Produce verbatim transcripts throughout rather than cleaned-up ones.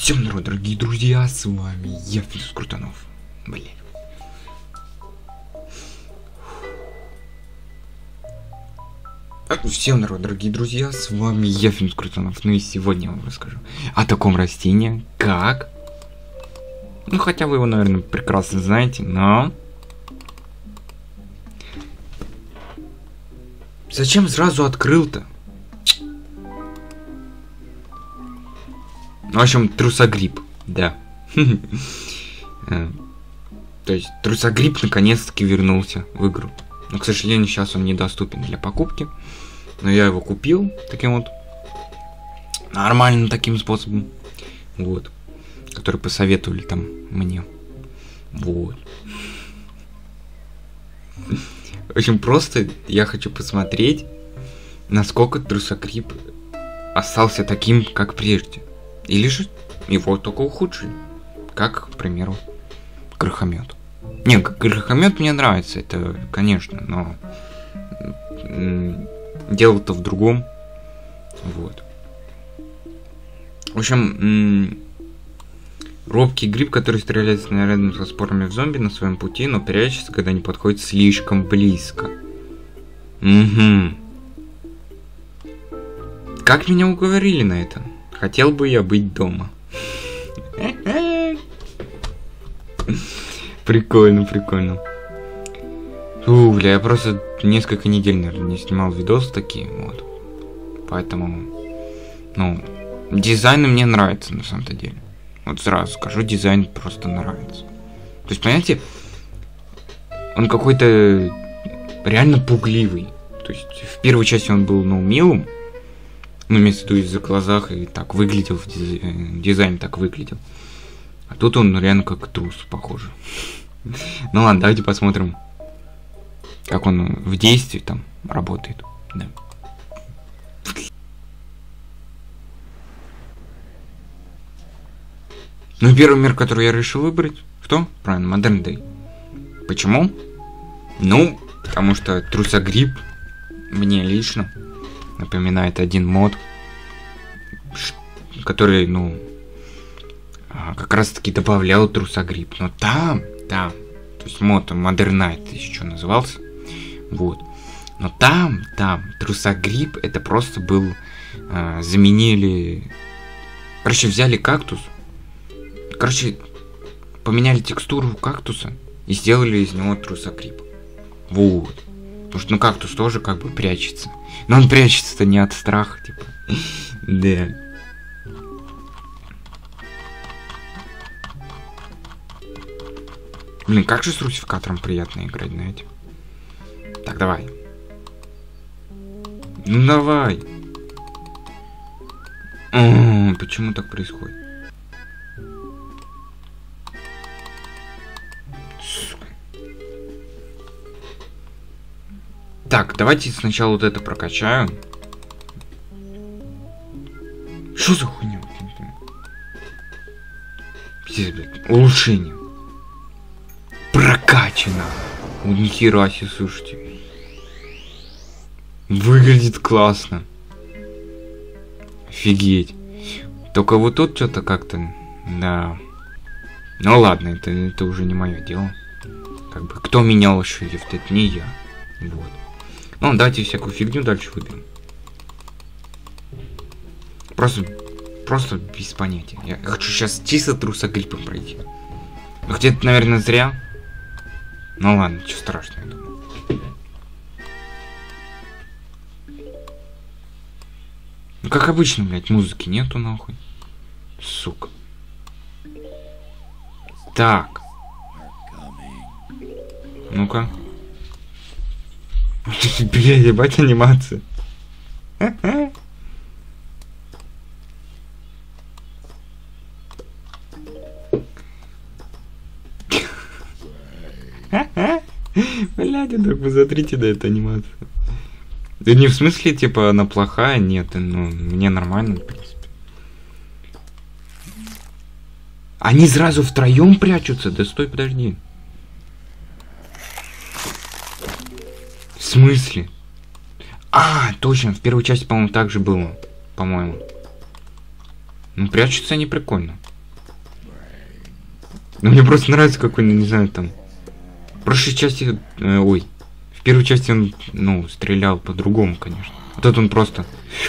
Всем здорова, дорогие друзья, с вами я, Филипп Крутанов. Блин. Всем здорова, дорогие друзья, с вами я, Филипп Крутанов. Ну и сегодня я вам расскажу о таком растении, как... Ну, хотя вы его, наверное, прекрасно знаете, но... Зачем сразу открыл-то? В общем, трусогриб, да. То есть трусогриб наконец-таки вернулся в игру. Но, к сожалению, сейчас он недоступен для покупки. Но я его купил таким вот нормальным таким способом. Вот. Который посоветовали там мне. Вот. В общем, просто я хочу посмотреть, насколько трусогриб остался таким, как прежде. Или же его только ухудшили. Как, к примеру, крохомет. Не, крохомет мне нравится, это, конечно, но дело-то в другом. Вот. В общем, робкий гриб, который стреляет снарядом со спорами в зомби на своем пути, но прячется, когда они подходят слишком близко. Угу. Как меня уговорили на это? Хотел бы я быть дома. Прикольно, прикольно. Фу, бля, я просто несколько недель, наверное, не снимал видосы такие, вот. Поэтому, ну, дизайн мне нравится, на самом-то деле. Вот сразу скажу, дизайн просто нравится. То есть, понимаете, он какой-то реально пугливый. То есть, в первой части он был, ну, милым. Ну, имеется в виду из-за глазах и так выглядел, в дизайн, дизайн так выглядел. А тут он реально как трус, похоже. Ну ладно, давайте посмотрим, как он в действии там работает. Да. Ну, первый мир, который я решил выбрать, кто? Правильно, Modern Day. Почему? Ну, потому что трусогриб мне лично напоминает один мод, который, ну, как раз таки добавлял трусогриб. Но там, там, то есть мод Modern Night еще назывался. Вот. Но там, там, трусогриб это просто был, а, заменили, короче, взяли кактус, короче, поменяли текстуру кактуса и сделали из него трусогриб. Вот. Потому что, ну, кактус тоже как бы прячется. Но он прячется-то не от страха, типа. Да. Блин, как же с русификатором приятно играть, знаете. Так, давай. Ну, давай. О, почему так происходит? Сука. Так, давайте сначала вот это прокачаю. Что за хуйня? Пиздец, блядь. Улучшение. Прокачано. Ни хера себе, слушайте. Выглядит классно. Офигеть. Только вот тут что-то как-то... Да. Ну ладно, это, это уже не мое дело. Как бы, кто менял шрифт, это не я. Вот. Ну, давайте всякую фигню дальше выберем. Просто... Просто без понятия. Я хочу сейчас чисто трусогрибом пройти. Где-то, наверное, зря. Ну ладно, ничего страшного, я думаю. Ну, как обычно, блядь, музыки нету, нахуй. Сука. Так. Ну-ка. Блядь, ебать анимация. Блядь, так посмотрите на эту анимацию. Да не в смысле, типа, она плохая, нет, ну, мне нормально, в принципе. Они сразу втроем прячутся? Да стой, подожди. В смысле? А, точно, в первой части, по-моему, так же было. По-моему. Ну, прячутся они прикольно. Но мне просто нравится, какой, ну, не знаю, там... В прошлой части... Э, ой. В первой части он, ну, стрелял по-другому, конечно. А тут он просто...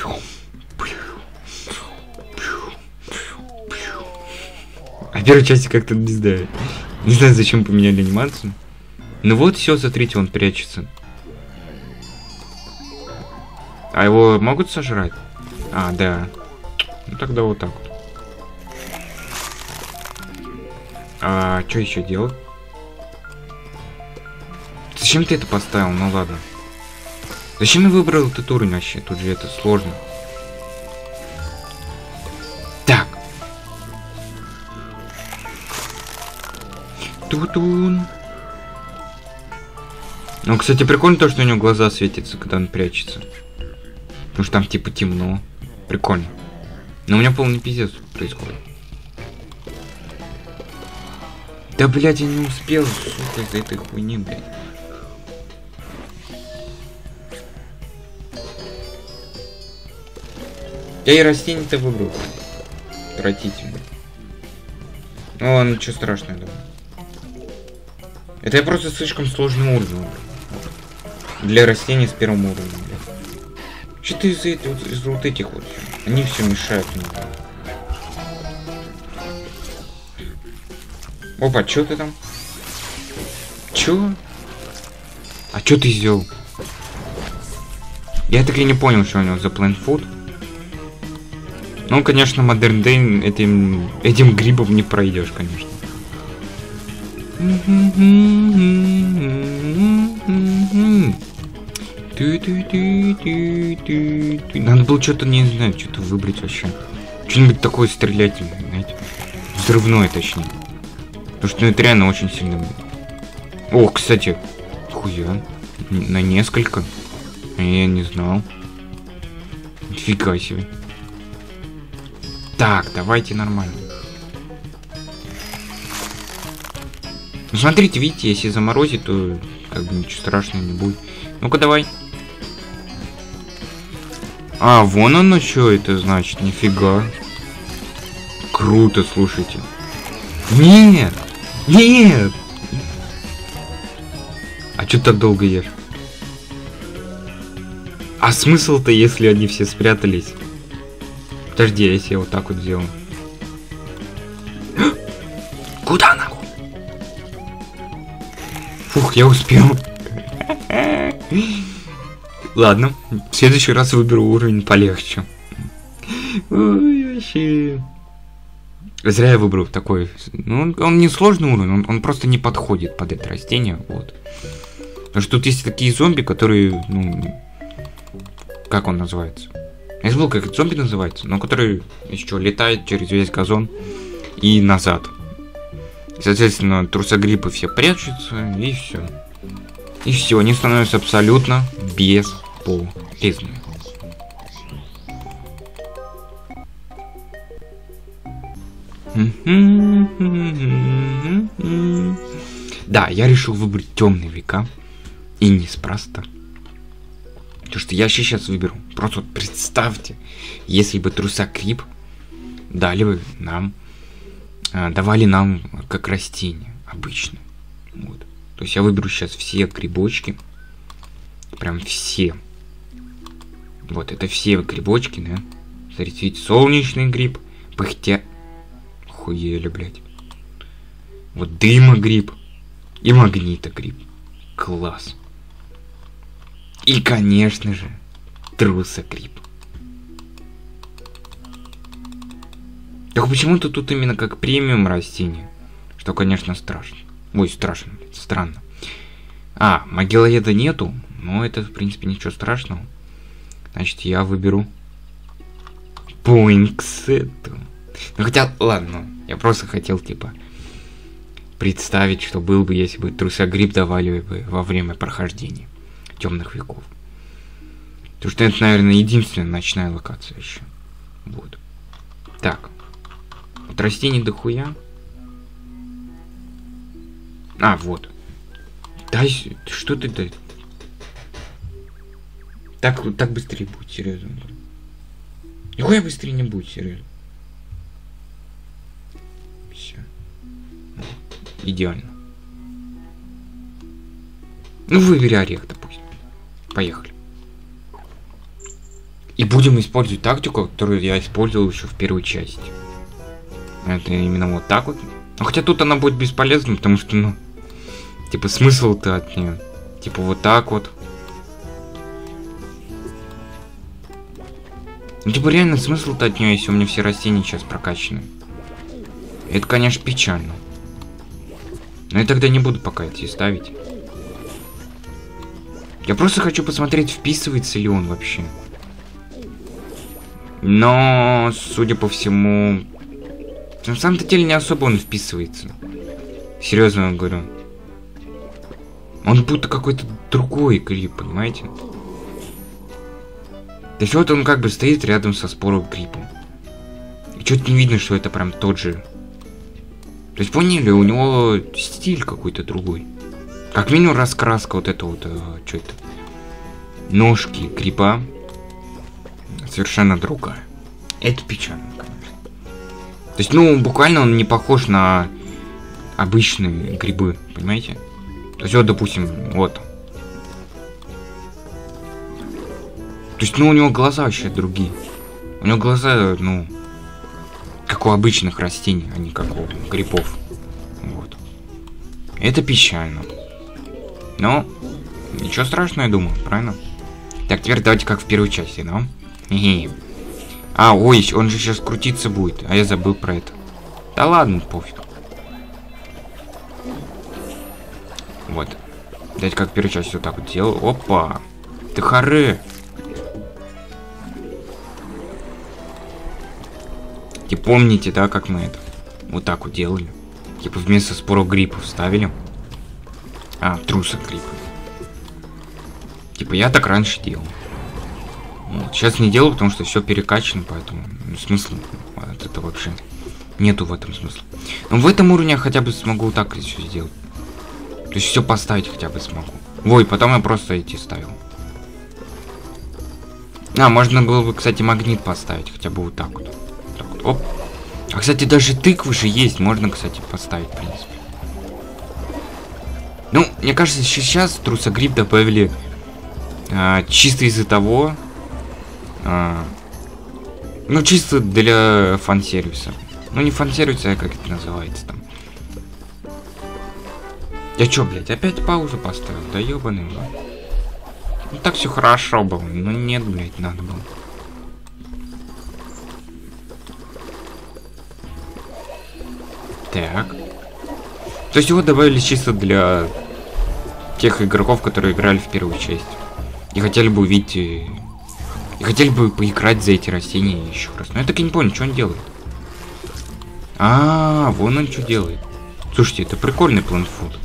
А в первой части как-то, не знаю... Не знаю, зачем поменяли анимацию. Ну вот, все, смотрите, он прячется. А его могут сожрать? А, да. Ну тогда вот так вот. А что еще делать? Зачем ты это поставил? Ну ладно. Зачем я выбрал этот уровень вообще? Тут же это сложно. Так. Тутун. Ну, кстати, прикольно то, что у него глаза светятся, когда он прячется. Потому что там типа темно. Прикольно. Но у меня полный пиздец происходит. Да, блядь, я не успел, сука, из-за этой хуйни, блядь. Я и растение-то выбрал. Отвратительно. Ну ладно, ничего страшного, думаю. Это я просто слишком сложный уровень выбрал. Для растений с первым уровнем, блядь. Что ты из-за этих, вот, из вот этих вот? Они все мешают мне. Опа, чё ты там? Чё? А чё ты сделал? Я так и не понял, что у него за Plant Food. Ну, конечно, Modern Day этим, этим грибом не пройдешь, конечно. Надо было что-то, не знаю, что-то выбрать вообще. Что-нибудь такое стрелятельное, знаете. Взрывное, точнее. Потому что ну, это реально очень сильно будет. О, кстати. Хуя. На несколько. Я не знал. Нифига себе. Так, давайте нормально. Ну, смотрите, видите, если заморозить, то как бы ничего страшного не будет. Ну-ка, давай. А, вон оно что это значит, нифига. Круто, слушайте. Нет! Нет! А что так долго ешь? А смысл-то, если они все спрятались? Подожди, если я вот так вот сделаю. Куда нахуй? Фух, я успел. Ладно, в следующий раз выберу уровень полегче. Ой, вообще. Зря я выбрал такой. Ну, он, он не сложный уровень, он, он просто не подходит под это растение. Вот. Потому что тут есть такие зомби, которые, ну, как он называется? Я забыл, как это зомби называется, но который еще летает через весь газон и назад. Соответственно, трусогриппы все прячутся, и все. И все, они становятся абсолютно бесполезными. Да, я решил выбрать темные века. И неспроста. Потому что я сейчас выберу. Просто вот представьте, если бы трусогрипп дали бы нам, давали нам как растение обычно. Вот. То есть я выберу сейчас все грибочки. Прям все. Вот, это все грибочки, да. Смотрите, видите, солнечный гриб, пыхтя... Хуели, блядь. Вот дымогриб и магнитогриб. Класс. И, конечно же, трусогриб. Так почему-то тут именно как премиум растение. Что, конечно, страшно. Ой, страшно, блядь, странно. А, могилоеда нету. Но это, в принципе, ничего страшного. Значит, я выберу Пуинксету. Ну, хотя, ладно. Я просто хотел, типа, представить, что был бы, если бы трусогриб давали бы во время прохождения темных веков. Потому что это, наверное, единственная ночная локация еще. Вот. Так. Вот растений дохуя. А, вот. Да, что ты, да? Так, так быстрее будет, серьезно. Нихуя быстрее не будет, серьезно. Все. идеально. Ну, выбери орех, допустим. Поехали. И будем использовать тактику, которую я использовал еще в первой части. Это именно вот так вот. Ну, хотя тут она будет бесполезна, потому что, ну, типа, смысл-то от нее. Типа, вот так вот. Ну, типа, реально смысл-то от нее, если у меня все растения сейчас прокачаны. Это, конечно, печально. Но я тогда не буду пока эти ставить. Я просто хочу посмотреть, вписывается ли он вообще. Но, судя по всему, на самом-то деле не особо он вписывается. Серьезно говорю. Он будто какой-то другой гриб, понимаете? То есть вот он как бы стоит рядом со спором грибом. И что-то не видно, что это прям тот же. То есть поняли, у него стиль какой-то другой. Как минимум раскраска вот это вот, э, что это? Ножки гриба совершенно другая. Это печально, конечно. То есть, ну, буквально он не похож на обычные грибы, понимаете? То есть, вот, допустим, вот. То есть, ну, у него глаза вообще другие. У него глаза, ну, как у обычных растений, а не как у грибов. Вот. Это печально. Но ничего страшного, я думаю, правильно? Так, теперь давайте как в первой части, да? Хе-хе. А, ой, он же сейчас крутиться будет, а я забыл про это. Да ладно, пофиг. Вот. Давайте как в первой части вот так вот делал. Опа! Ты харе! Типа помните, да, как мы это вот так вот делали? Типа вместо спора гриппов ставили. А, труса гриппов. Типа я так раньше делал. Вот. Сейчас не делаю, потому что все перекачано, поэтому ну, смысла от этого вообще нету в этом смысла. Но в этом уровне я хотя бы смогу так все сделать. То есть все поставить хотя бы смогу. Ой, потом я просто эти ставил. А, можно было бы, кстати, магнит поставить, хотя бы вот так вот. Так вот. Оп. А, кстати, даже тыквы же есть, можно, кстати, поставить, в принципе. Ну, мне кажется, сейчас трусогриб добавили а, чисто из-за того, а, ну, чисто для фан-сервиса. Ну, не фан-сервиса, а как это называется там. Я чё, блядь, опять паузу поставил? Да ёбаный, да? Ну, так все хорошо было. Ну, нет, блядь, надо было. Так. То есть его добавили чисто для тех игроков, которые играли в первую часть. И хотели бы увидеть... И хотели бы поиграть за эти растения еще раз. Но я так и не понял, что он делает. А, -а, -а вон он что делает. Слушайте, это прикольный планфуд.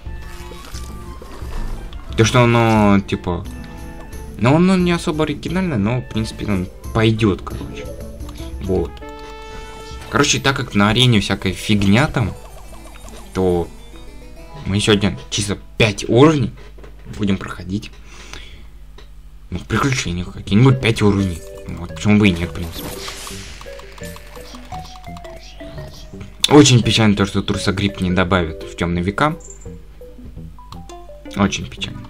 То, что оно, типа... Но оно не особо оригинальное, но, в принципе, он пойдет, короче. Вот. Короче, так как на арене всякая фигня там, то мы сегодня чисто пять уровней будем проходить. Ну, приключения какие-нибудь пять уровней. Вот, почему бы и нет, в принципе. Очень печально то, что трусогриб не добавят в темные века. Очень печально.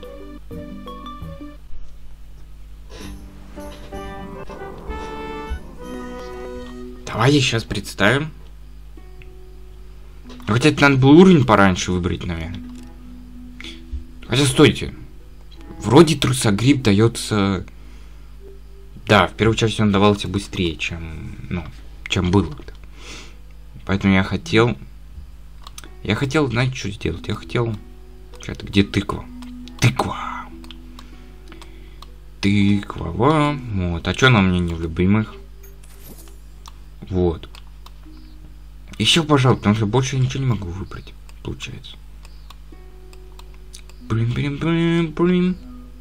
Давайте сейчас представим. Хотя это надо было уровень пораньше выбрать, наверное. Хотя стойте. Вроде трусогриб дается... Да, в первой части он давался быстрее, чем... Ну, чем было. Поэтому я хотел... Я хотел, знаете, что сделать? Я хотел... Что-то, где тыква? Тыква! Тыква. Вот. А что на мне не в любимых? Вот. Еще, пожалуйста, потому что больше я ничего не могу выбрать. Получается. Блин, блин, блин, блин.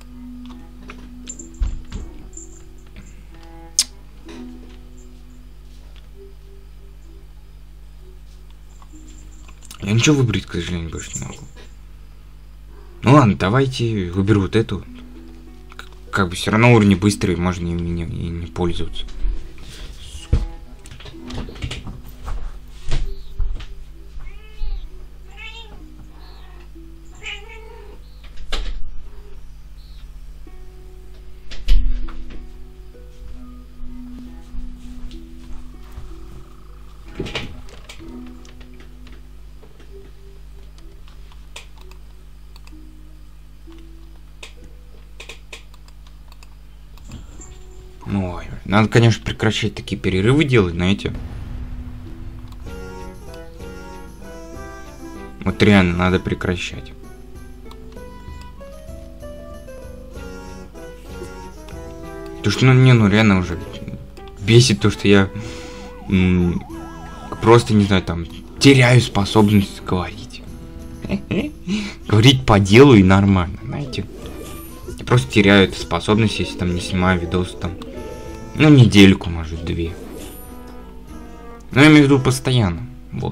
Я ничего выбрать, к сожалению, больше не могу. Ну ладно, давайте выберу вот эту. Как бы все равно уровни быстрые, можно и не, и не пользоваться. Ой, надо, конечно, прекращать такие перерывы делать, знаете. Вот реально надо прекращать. Потому что, ну, не, ну, реально уже бесит то, что я м- просто, не знаю, там, теряю способность говорить. Говорить по делу и нормально, знаете. Я просто теряю эту способность, если там не снимаю видос, там, ну, недельку, может, две. Но я имею в виду постоянно, вот.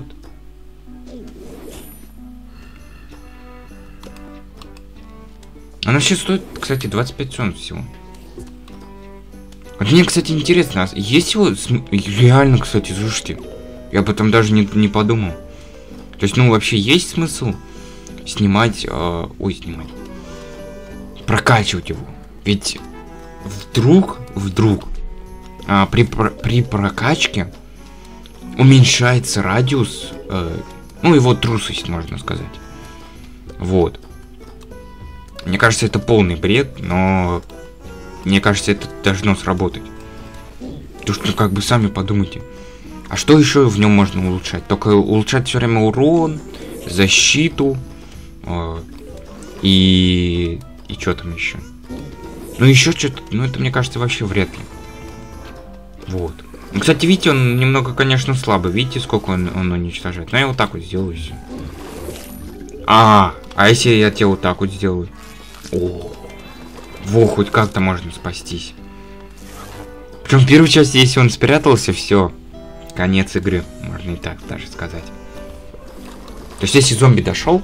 Она сейчас стоит, кстати, двадцать пять сом всего. Вот мне, кстати, интересно, есть его реально, кстати, слушайте, я об этом даже не, не подумал. То есть, ну, вообще есть смысл снимать, э, ой, снимать, прокачивать его. Ведь вдруг, вдруг, а, при, при прокачке уменьшается радиус, э, ну, его трусость, можно сказать. Вот. Мне кажется, это полный бред, но мне кажется, это должно сработать. Потому что, как бы, сами подумайте, а что еще в нем можно улучшать? Только улучшать все время урон, защиту э, и и что там еще? Ну еще что-то, ну это, мне кажется, вообще вряд ли. Вот. Ну, кстати, видите, он немного, конечно, слабый. Видите, сколько он, он уничтожает? Ну я вот так вот сделаю все. А, а если я тебе вот так вот сделаю? О, во, хоть как-то можно спастись. Причем в первой части, если он спрятался, все, конец игры, можно и так даже сказать. То есть, если зомби дошел,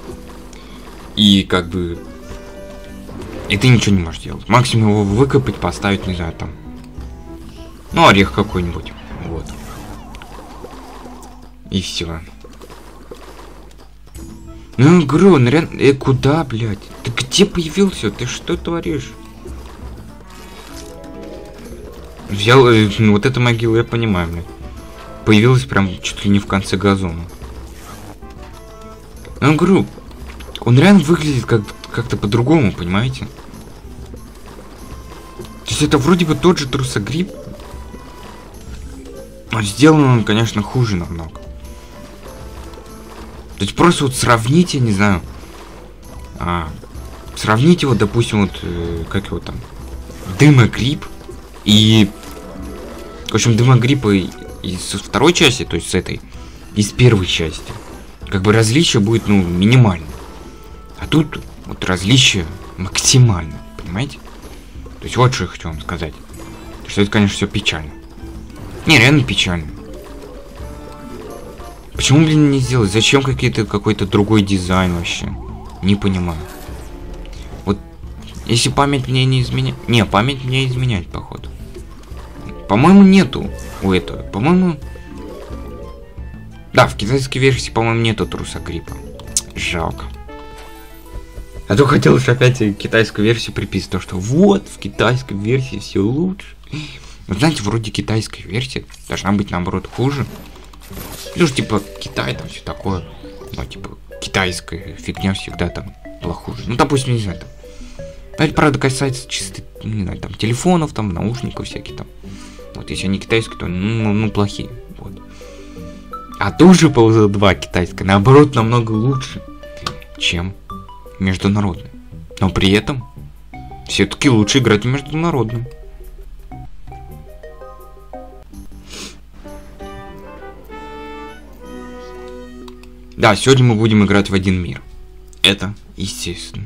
и как бы, и ты ничего не можешь делать. Максимум его выкопать, поставить, не знаю, там, ну, орех какой-нибудь, вот. И все. Ну, игру, он реально... Э, куда, блядь? Ты где появился? Ты что творишь? Взял... Э, ну, вот эта могила, я понимаю, блядь. Появилась прям чуть ли не в конце газона. Ну, говорю, он реально выглядит как- как-то по-другому, понимаете? То есть это вроде бы тот же трусогриб. Но сделан он, конечно, хуже намного. То есть просто вот сравните, не знаю, а, сравните вот, допустим, вот, э, как его там, дымогриб и, в общем, дымогриб и, из второй части, то есть с этой, из первой части, как бы различие будет, ну, минимально. А тут вот различие максимально, понимаете? То есть вот что я хочу вам сказать. Что это, конечно, все печально. Не, реально печально. Почему, блин, не сделать? Зачем какие-то какой-то другой дизайн вообще? Не понимаю. Вот, если память мне не изменяет... Не, память мне изменяет, походу. По-моему, нету у этого. По-моему... Да, в китайской версии, по-моему, нету трусогриппа. Жалко. А то хотелось опять китайскую версию приписать. То, что вот, в китайской версии все лучше. Вы знаете, вроде китайская версия должна быть, наоборот, хуже. Ну, типа, Китай, там все такое. Ну, типа, китайская фигня всегда там была хуже. Ну, допустим, не знаю, там. Но это, правда, касается чисто, не знаю, там, телефонов, там, наушников всяких там. Вот, если они китайские, то, ну, ну плохие. Вот. А тоже Пауза два китайская, наоборот, намного лучше, чем международная. Но при этом, все-таки лучше играть в международном. Да, сегодня мы будем играть в один мир. Это, естественно,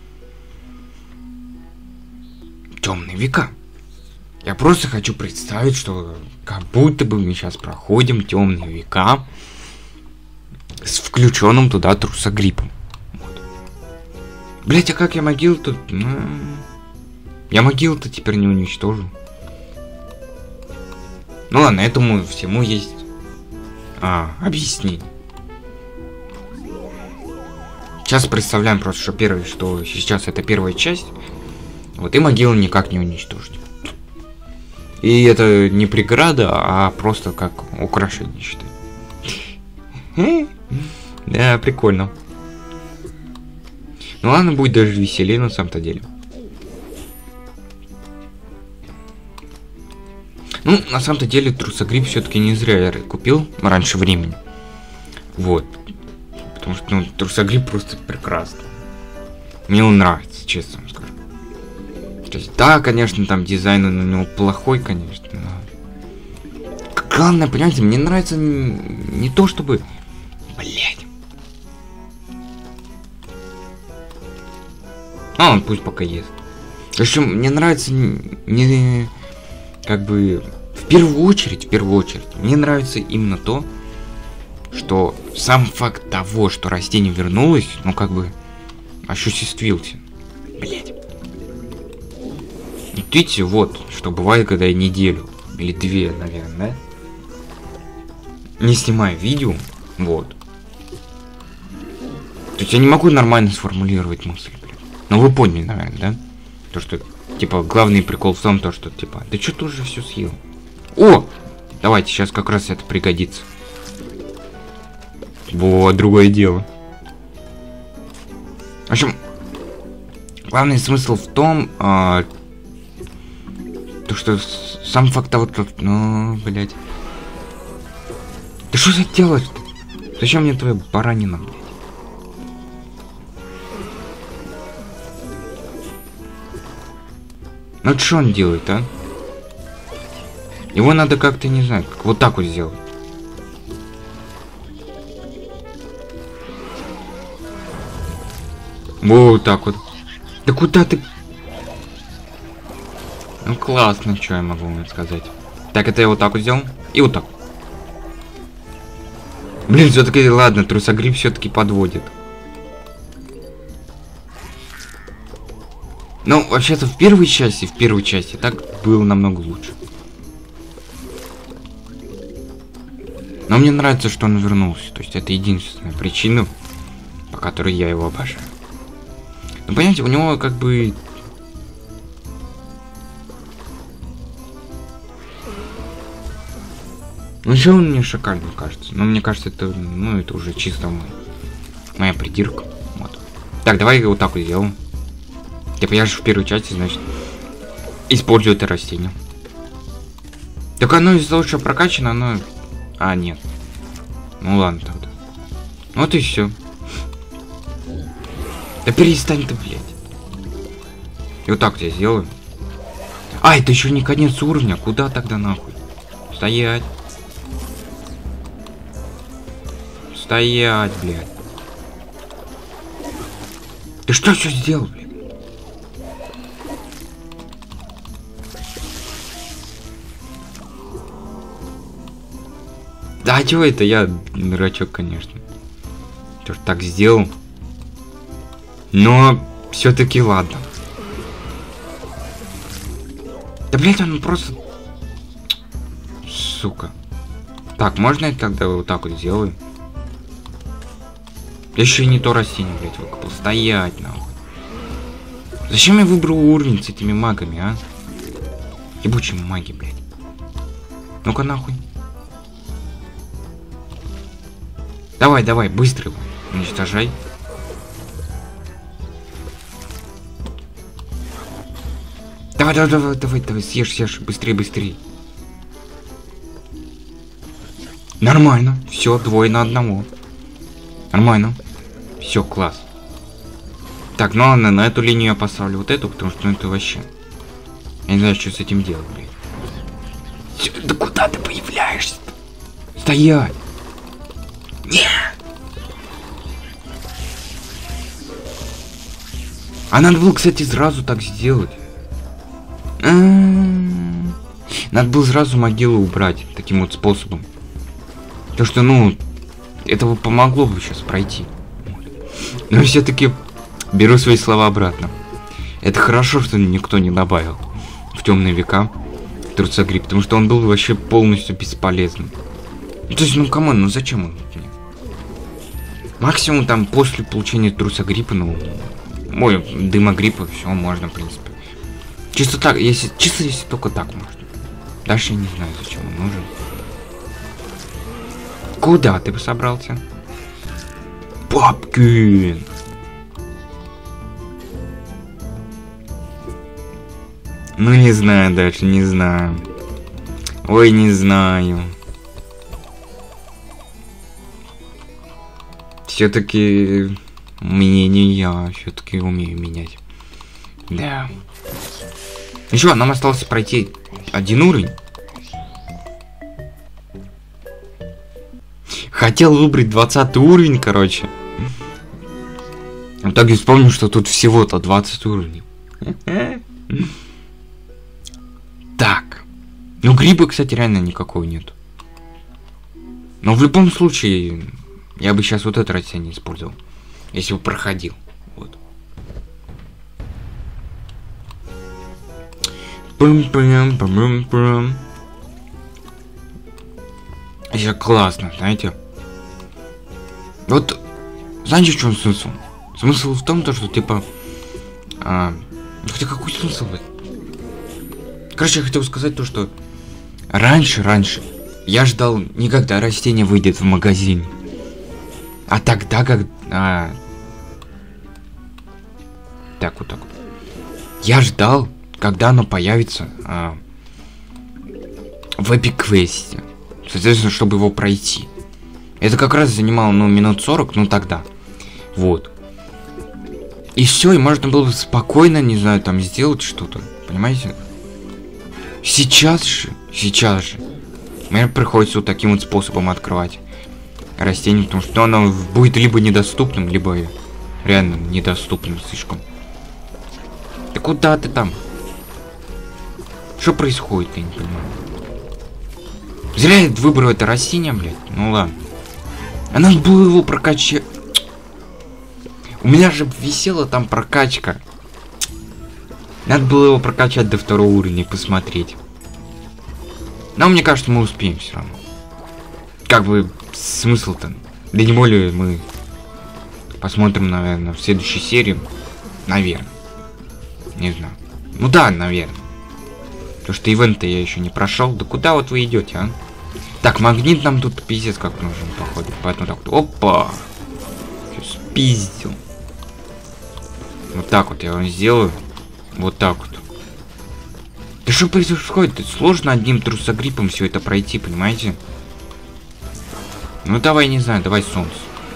Темные века. Я просто хочу представить, что как будто бы мы сейчас проходим Темные века с включенным туда трусогриппом. Вот. Блять, а как я могилу-то... Я могилу-то теперь не уничтожу. Ну ладно, этому всему есть а, объяснение. Сейчас представляем просто, что первое, что сейчас это первая часть. Вот, и могилу никак не уничтожить. И это не преграда, а просто как украшение, считай. Да, прикольно. Ну ладно, будет даже веселее на самом-то деле. Ну, на самом-то деле, трусогрипп все-таки не зря я купил раньше времени. Вот. Потому что, ну, трусогрипп просто прекрасно. Мне он нравится, честно вам скажу. То есть, да, конечно, там дизайн у него плохой, конечно, но... Главное, понимаете, мне нравится не, не то, чтобы... Блять. А, он пусть пока ест. В общем, мне нравится не, не... Как бы... В первую очередь, в первую очередь, мне нравится именно то, что сам факт того, что растение вернулось, ну, как бы... Осуществился. Блять. Видите, вот, что бывает, когда я неделю, или две, наверное, да? Не снимаю видео, вот. То есть я не могу нормально сформулировать мысль, блядь. Ну вы поняли, наверное, да? То, что, типа, главный прикол в том, то, что, типа, да что ты уже все съел? О! Давайте, сейчас как раз это пригодится. Вот, другое дело. В общем, главный смысл в том, а, то, что сам факт того, что... Ну, блядь. Да что ты делаешь-то? Зачем мне твоя баранина, блядь? Ну что он делает, а? Его надо как-то, не знаю, как вот так вот сделать. Вот так вот. Да куда ты? Ну классно, что я могу вам сказать. Так, это я вот так вот сделал. И вот так. Блин, все-таки ладно, трусогрипп все-таки подводит. Ну, вообще-то в первой части, в первой части так было намного лучше. Но мне нравится, что он вернулся. То есть это единственная причина, по которой я его обожаю. Ну, понимаете, у него как бы... Ну, еще он мне шикарно кажется. Но мне кажется, это, ну, это уже чисто мой, моя придирка. Вот. Так, давай я вот так вот сделаем. Типа я же в первой части, значит, использую это растение. Так оно из-за того, что прокачано, оно... А, нет. Ну ладно тогда. Вот и все. Да перестань ты, блядь. И вот так вот я сделаю. А, это еще не конец уровня. Куда тогда нахуй? Стоять. Стоять, блядь. Ты что все сделал, блядь? Да, а чего это я, дурачок, конечно. Что ж так сделал. Но все-таки ладно. Да, блядь, он просто... Сука. Так, можно я тогда вот так вот сделаю? Еще и не то растение, блядь, выкопал. Стоять, нахуй. Зачем я выбрал уровень с этими магами, а? Ебучие маги, блядь. Ну-ка, нахуй. Давай, давай, быстро его уничтожай. Давай, давай, давай, давай, давай, съешь, съешь, быстрее, быстрее. Нормально, все, двое на одного. Нормально. Все, класс. Так, ну ладно, на эту линию я поставлю вот эту, потому что ну, это вообще... Я не знаю, что с этим делать, блядь. Всё, да куда ты появляешься-то? Стоять! Нет! А надо было, кстати, сразу так сделать. А-а-а. Надо было сразу могилу убрать таким вот способом. То что, ну, этого помогло бы сейчас пройти. Но все-таки беру свои слова обратно. Это хорошо, что никто не добавил в темные века трусогрипп, потому что он был вообще полностью бесполезным. То есть, ну камон, ну зачем он мне? Максимум там после получения трусогриппа, ну, ой, дымогриппа, все можно, в принципе. Чисто так, если, чисто если только так можно. Дальше я не знаю, зачем он нужен. Куда ты бы собрался? Папкин! Ну не знаю дальше, не знаю. Ой, не знаю. Все-таки мнение я все-таки умею менять. Да. Еще нам осталось пройти один уровень. Хотел выбрать двадцатый уровень, короче. В итоге вспомнил, что тут всего-то двадцать уровней. Так. Ну, гриба, кстати, реально никакого нет. Но в любом случае, я бы сейчас вот это растение использовал. Если бы проходил. Вот. Пум-пум-пум-пум-пум. Это классно, знаете. Вот, знаете, в чем смысл? Смысл в том, то, что типа... А, хотя какой смысл? Короче, я хотел сказать то, что... Раньше, раньше, я ждал не когда растение выйдет в магазин, а тогда, как... А... Так, вот так вот. Я ждал, когда оно появится а... в эпик-квесте. Соответственно, чтобы его пройти. Это как раз занимало, ну, минут сорок, ну, тогда. Вот. И все, и можно было бы спокойно, не знаю, там, сделать что-то. Понимаете? Сейчас же, сейчас же. Мне приходится вот таким вот способом открывать растение, потому что оно будет либо недоступным, либо реально недоступным слишком. Да куда ты там? Что происходит, я не понимаю. Зря я выбрал это растение, блядь. Ну ладно. А надо было его прокачать. У меня же висела там прокачка. Надо было его прокачать до второго уровня и посмотреть. Но мне кажется, мы успеем все равно. Как бы смысл-то? Да не более мы посмотрим, наверное, в следующей серии. Наверное. Не знаю. Ну да, наверное. Потому что ивент-то я еще не прошел. Да куда вот вы идете, а? Так, магнит нам тут пиздец как нужен, походу. Поэтому так вот. Опа! Все спиздил. Вот так вот я вам сделаю. Вот так вот. Да что происходит? Это сложно одним трусогриппом все это пройти, понимаете? Ну давай, не знаю, давай солнце.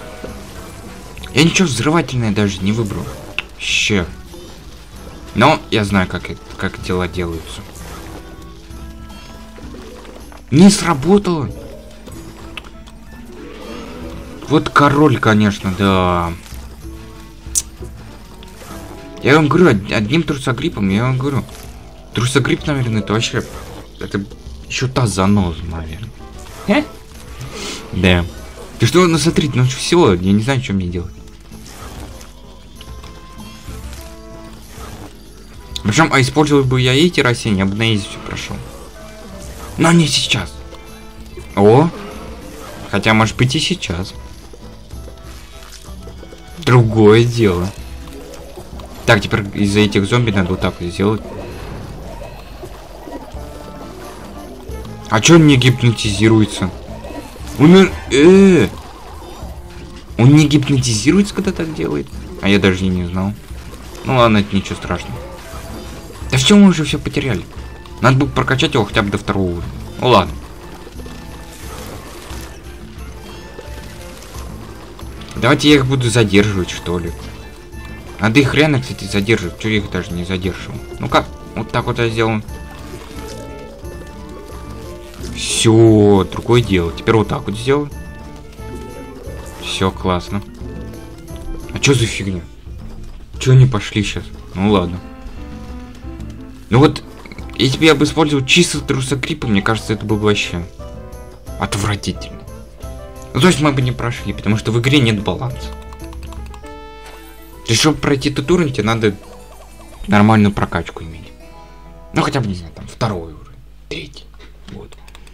Я ничего взрывательное даже не выбрал. Ще. Но я знаю, как, это, как дела делаются. Не сработало. Вот король, конечно, да. Я вам говорю, одним трусогриппом, я вам говорю. Трусогрипп, наверное, это вообще... Это еще та заноза, наверное. Э? Да. Ты что, ну смотрите, ну все, я не знаю, что мне делать. Причем, а использовал бы я эти растения, я бы на изи все прошел. Но не сейчас. О! Хотя, может быть, и сейчас. Другое дело. Так, теперь из-за этих зомби надо вот так вот сделать. А чё он не гипнотизируется? Он... Э, он не гипнотизируется, когда так делает? А я даже и не знал. Ну ладно, это ничего страшного. Да в чем мы уже все потеряли? Надо было прокачать его хотя бы до второго уровня. Ну ладно. Давайте я их буду задерживать, что ли. Надо их реально, кстати, задерживать. Чё я их даже не задерживал? Ну-ка, вот так вот я сделал. Все, другое дело. Теперь вот так вот сделаю. Все, классно. А что за фигня? Че они пошли сейчас? Ну ладно. Ну вот, если бы я бы использовал чисто трусокрипы, мне кажется, это было бы вообще отвратительно. Ну, то есть мы бы не прошли, потому что в игре нет баланса. То есть, чтобы пройти этот уровень, тебе надо нормальную прокачку иметь. Ну, хотя бы, не знаю, там, второй уровень, третий. Вот.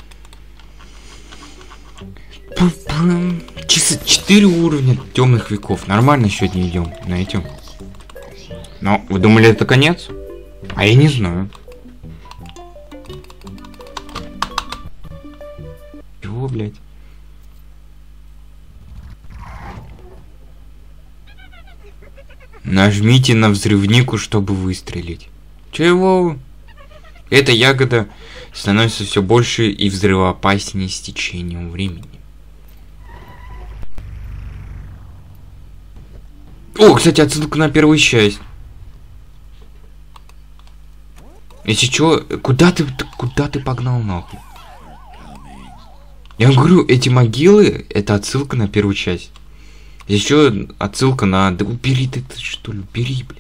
Чисто четыре уровня темных веков. Нормально сегодня идем, знаете. Но вы думали, это конец? А я не знаю. Чего, блядь? Нажмите на взрывнику, чтобы выстрелить. Чего? Эта ягода становится все больше и взрывоопаснее с течением времени. О, кстати, отсылка на первую часть. Если чё, куда ты, куда ты погнал нахуй? Я говорю, эти могилы, это отсылка на первую часть. Еще отсылка на... Да убери ты, ты что ли, убери, бля.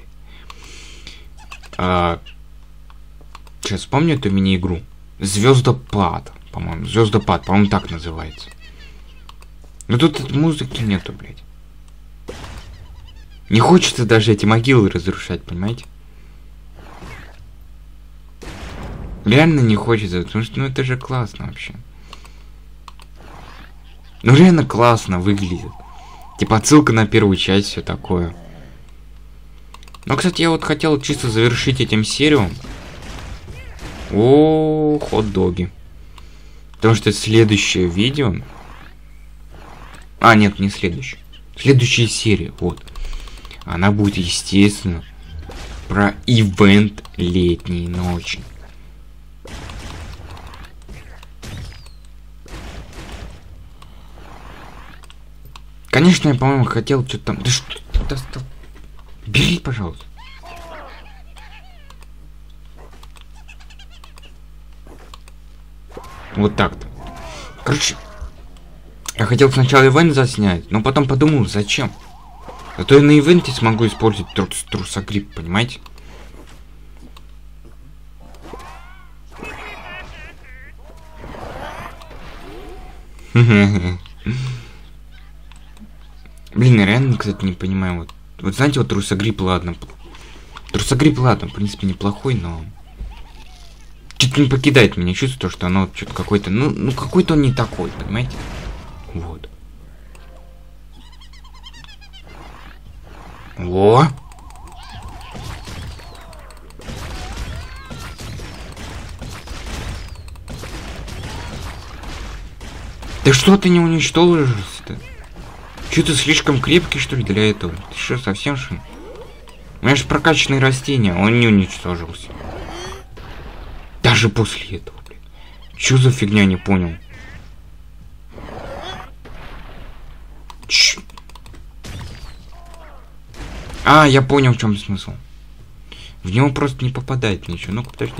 А... Сейчас вспомню эту мини-игру. Звездопад, по-моему. Звездопад, по-моему, так называется. Но тут музыки нету, блядь. Не хочется даже эти могилы разрушать, понимаете? Реально не хочется, потому что, ну, это же классно вообще. Ну, реально классно выглядит. Типа отсылка на первую часть, все такое. Но, кстати, я вот хотел чисто завершить этим серию. О, хот-доги. Потому что следующее видео... А, нет, не следующее. Следующая серия, вот. Она будет, естественно, про ивент летней ночи. Конечно, я, по-моему, хотел что-то там... Да что ты достал? Бери, пожалуйста. Вот так-то. Короче, я хотел сначала ивент заснять, но потом подумал, зачем? А то я на ивенте смогу использовать трус трусогрипп, понимаете? Блин, я реально, кстати, не понимаю. Вот, вот знаете, вот трусогрипп, ладно. Трусогрипп, ладно, в принципе, неплохой, но... Чуть не покидает меня чувство, что оно что-то какой-то... Ну, ну какой-то он не такой, понимаете? Вот. Во! Да что ты не уничтожишься-то? Че ты слишком крепкий, что ли, для этого? Ты что, совсем что? У меня же прокачанные растения, он не уничтожился. Даже после этого, блин. Че за фигня, не понял. Ч... А, я понял, в чем смысл. В него просто не попадает ничего. Ну-ка, подожди.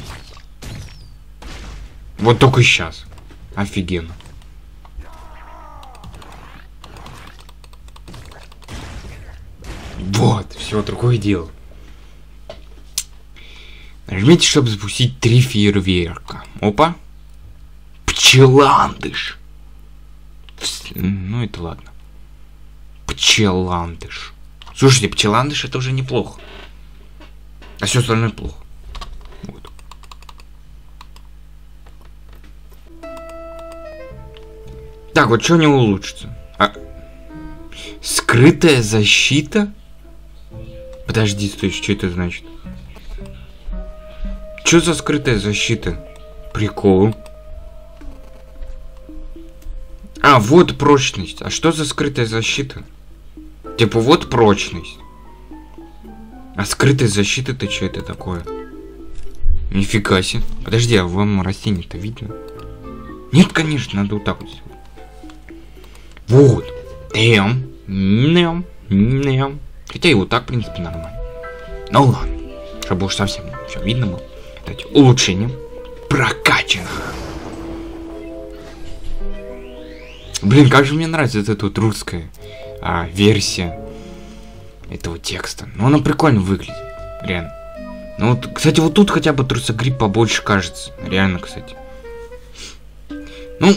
Вот только сейчас. Офигенно. Вот, все, другое дело. Нажмите, чтобы запустить три фейерверка. Опа. Пчеландыш. Ну, это ладно. Пчеландыш. Слушайте, пчеландыш это уже неплохо. А все остальное плохо. Вот. Так, вот что не улучшится? А... Скрытая защита? Подожди, стой, что это значит? Что за скрытая защита? Прикол. А, вот прочность. А что за скрытая защита? Типа, вот прочность. А скрытая защита-то что это такое? Нифига себе. Подожди, а вам растение-то видно? Нет, конечно, надо вот так вот. Вот. Эм. Ням. Ням. Хотя и вот так, в принципе, нормально. Ну ладно. Чтобы уж совсем все видно было. Кстати, улучшение прокачано. Блин, как же мне нравится эта вот русская а, версия этого текста. Ну, она прикольно выглядит. Реально. Ну, вот, кстати, вот тут хотя бы трусогрипп побольше кажется. Реально, кстати. Ну...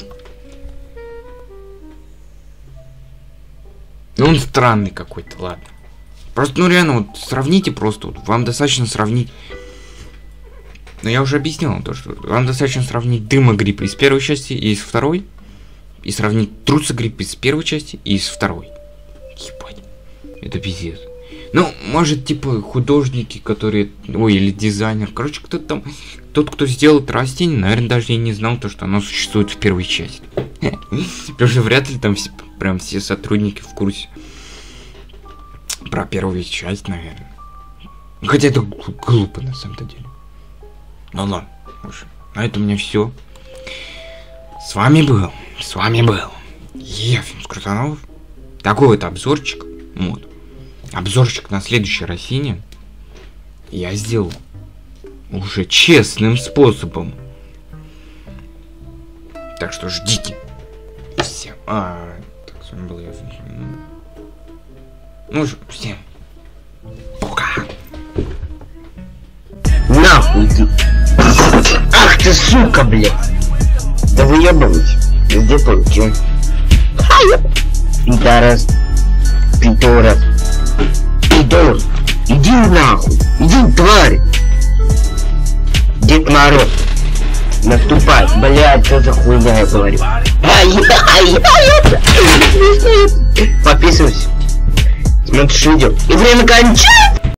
Ну, он странный какой-то, ладно. Просто, ну, реально, вот сравните просто. Вот, вам достаточно сравнить... Но я уже объяснил то, что вам достаточно сравнить дымогрипп из первой части и из второй. И сравнить трусогрипп из первой части и из второй. Ебать. Это пиздец. Ну, может, типа, художники, которые... Ой, или дизайнер. Короче, кто-то там... Тот, кто сделал это растение, наверное, даже и не знал то, что оно существует в первой части. Потому что вряд ли там прям все сотрудники в курсе про первую часть, наверное. Хотя это глупо, на самом деле. Ну ладно, уже. На этом у меня все. С вами был, с вами был Ефим Скрутонов. Такой вот обзорчик. Вот. Обзорчик на следующей Росине я сделал уже честным способом. Так что ждите. Всем. А, так, с вами был я. Ну же, всем. Пока. Нахуй ты. Ах ты сука, блядь. Да выебывайся. Везде получил. Пидорас. Пидорас. Пидор. Иди нахуй. Иди, тварь. Дед Мороз. Наступай. Блядь, что за хуйня я говорю. Подписывайся. Смотришь видео. И время кончается.